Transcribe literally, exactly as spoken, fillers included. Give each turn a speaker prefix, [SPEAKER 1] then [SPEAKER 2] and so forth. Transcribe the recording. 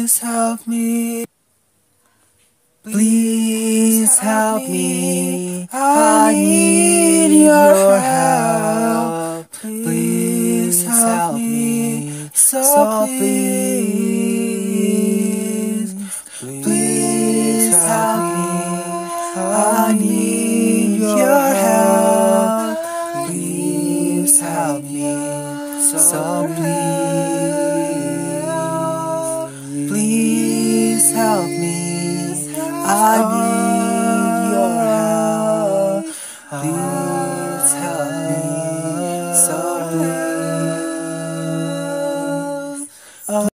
[SPEAKER 1] Please help me. Please help me. I need your help. Please help me. So please, please help me. I need your help. Please help me. So please, please help me. I need your help. Please help me. So please.